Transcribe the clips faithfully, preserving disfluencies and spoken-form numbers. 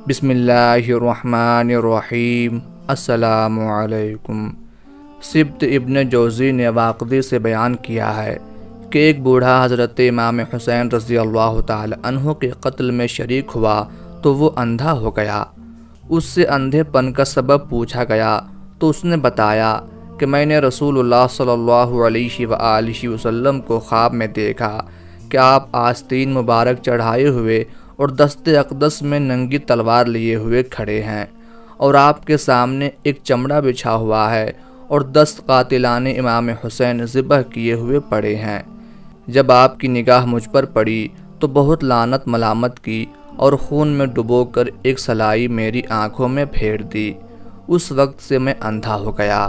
بسم اللہ الرحمن الرحیم۔ السلام علیکم۔ سبط ابن جوزی نے واقعی سے بیان کیا ہے کہ ایک بوڑھا حضرت امام حسین رضی اللہ تعالی عنہ کے قتل میں شریک ہوا تو وہ اندھا ہو گیا۔ اس سے اندھے پن کا سبب پوچھا گیا تو اس نے بتایا کہ میں نے رسول اللہ صلی اللہ علیہ وآلہ وسلم کو خواب میں دیکھا کہ آپ آستین مبارک چڑھائے ہوئے اور دست اقدس میں ننگی تلوار لیے ہوئے کھڑے ہیں، اور آپ کے سامنے ایک چمڑا بچھا ہوا ہے اور دس قاتلان امام حسین ذبح کیے ہوئے پڑے ہیں۔ جب آپ کی نگاہ مجھ پر پڑی تو بہت لعنت ملامت کی اور خون میں ڈبو کر ایک سلائی میری آنکھوں میں پھیر دی۔ اس وقت سے میں اندھا ہو گیا۔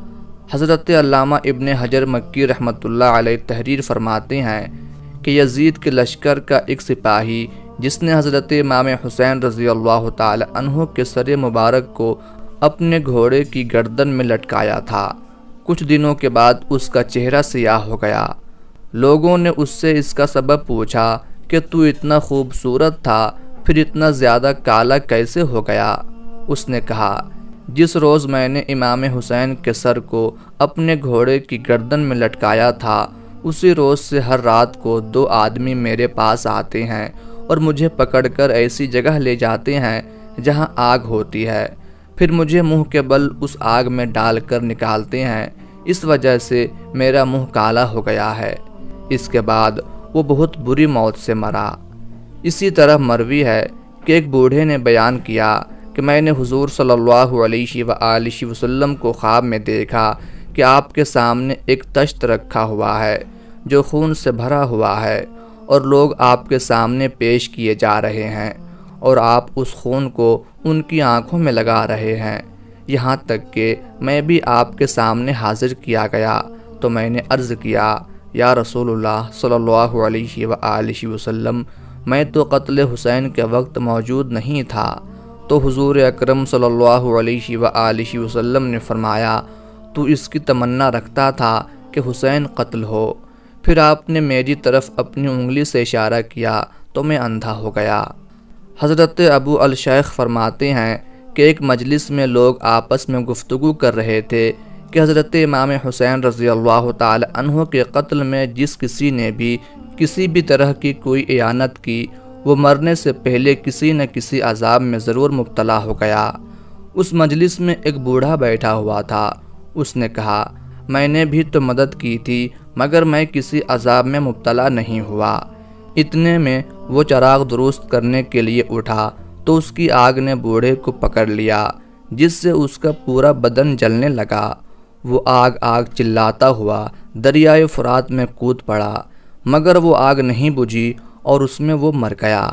حضرت علامہ ابن حجر مکی رحمۃ اللہ علیہ تحریر فرماتے ہیں کہ یزید کے لشکر کا ایک سپاہی جس نے حضرت امام حسین رضی اللہ تعالی عنہ کے سر مبارک کو اپنے گھوڑے کی گردن میں لٹکایا تھا، کچھ دنوں کے بعد اس کا چہرہ سیاہ ہو گیا۔ لوگوں نے اس سے اس کا سبب پوچھا کہ تو اتنا خوبصورت تھا پھر اتنا زیادہ کالا کیسے ہو گیا؟ اس نے کہا، جس روز میں نے امام حسین کے سر کو اپنے گھوڑے کی گردن میں لٹکایا تھا اسی روز سے ہر رات کو دو آدمی میرے پاس آتے ہیں اور مجھے پکڑ کر ایسی جگہ لے جاتے ہیں جہاں آگ ہوتی ہے، پھر مجھے منہ کے بل اس آگ میں ڈال کر نکالتے ہیں، اس وجہ سے میرا منہ کالا ہو گیا ہے۔ اس کے بعد وہ بہت بری موت سے مرا۔ اسی طرح مروی ہے کہ ایک بوڑھے نے بیان کیا کہ میں نے حضور صلی اللہ علیہ وآلہ وسلم کو خواب میں دیکھا کہ آپ کے سامنے ایک تشت رکھا ہوا ہے جو خون سے بھرا ہوا ہے، اور لوگ آپ کے سامنے پیش کیے جا رہے ہیں اور آپ اس خون کو ان کی آنکھوں میں لگا رہے ہیں، یہاں تک کہ میں بھی آپ کے سامنے حاضر کیا گیا تو میں نے عرض کیا، یا رسول اللہ صلی اللہ علیہ وآلہ وسلم، میں تو قتل حسین کے وقت موجود نہیں تھا۔ تو حضور اکرم صلی اللہ علیہ وآلہ وسلم نے فرمایا، تو اس کی تمنا رکھتا تھا کہ حسین قتل ہو۔ پھر آپ نے میری طرف اپنی انگلی سے اشارہ کیا تو میں اندھا ہو گیا۔ حضرت ابو الشیخ فرماتے ہیں کہ ایک مجلس میں لوگ آپس میں گفتگو کر رہے تھے کہ حضرت امام حسین رضی اللہ تعالی عنہ کے قتل میں جس کسی نے بھی کسی بھی طرح کی کوئی اعانت کی وہ مرنے سے پہلے کسی نہ کسی عذاب میں ضرور مبتلا ہو گیا۔ اس مجلس میں ایک بوڑھا بیٹھا ہوا تھا۔ اس نے کہا، میں نے بھی تو مدد کی تھی مگر میں کسی عذاب میں مبتلا نہیں ہوا۔ اتنے میں وہ چراغ درست کرنے کے لیے اٹھا تو اس کی آگ نے بوڑھے کو پکڑ لیا جس سے اس کا پورا بدن جلنے لگا۔ وہ آگ آگ چلاتا ہوا دریائے فرات میں کود پڑا مگر وہ آگ نہیں بجھی اور اس میں وہ مر گیا۔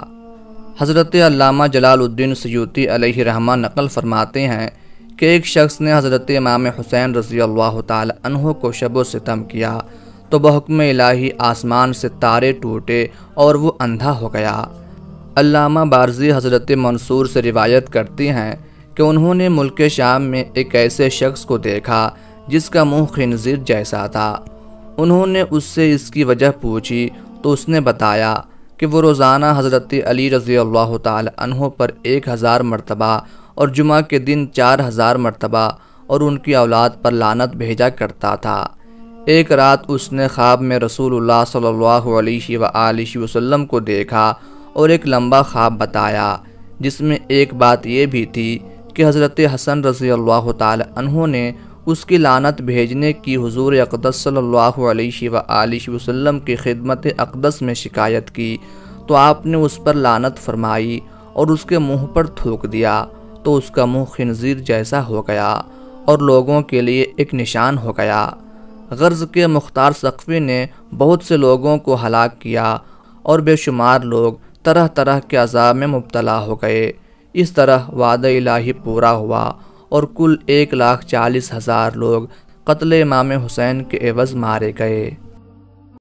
حضرت علامہ جلال الدین سیوطی علیہ رحمہ نقل فرماتے ہیں کہ ایک شخص نے حضرت امام حسین رضی اللہ تعالی عنہ کو شب و ستم کیا تو بحکم الہی آسمان سے تارے ٹوٹے اور وہ اندھا ہو گیا۔ علامہ بارزی حضرت منصور سے روایت کرتے ہیں کہ انہوں نے ملک شام میں ایک ایسے شخص کو دیکھا جس کا منہ خنزیر جیسا تھا۔ انہوں نے اس سے اس کی وجہ پوچھی تو اس نے بتایا کہ وہ روزانہ حضرت علی رضی اللہ تعالی عنہ پر ایک ہزار مرتبہ اور جمعہ کے دن چار ہزار مرتبہ اور ان کی اولاد پر لعنت بھیجا کرتا تھا۔ ایک رات اس نے خواب میں رسول اللہ صلی اللہ علیہ وآلہ وسلم کو دیکھا اور ایک لمبا خواب بتایا جس میں ایک بات یہ بھی تھی کہ حضرت حسن رضی اللہ تعالی عنہ نے اس کی لعنت بھیجنے کی حضور اقدس صلی اللہ علیہ وآلہ وسلم کی خدمت اقدس میں شکایت کی تو آپ نے اس پر لعنت فرمائی اور اس کے منہ پر تھوک دیا تو اس کا منہ خنزیر جیسا ہو گیا اور لوگوں کے لیے ایک نشان ہو گیا۔ غرض کے مختار سقفی نے بہت سے لوگوں کو ہلاک کیا اور بے شمار لوگ طرح طرح کے عذاب میں مبتلا ہو گئے۔ اس طرح وعدہ الہی پورا ہوا اور کل ایک لاکھ چالیس ہزار لوگ قتل امام حسین کے عوض مارے گئے۔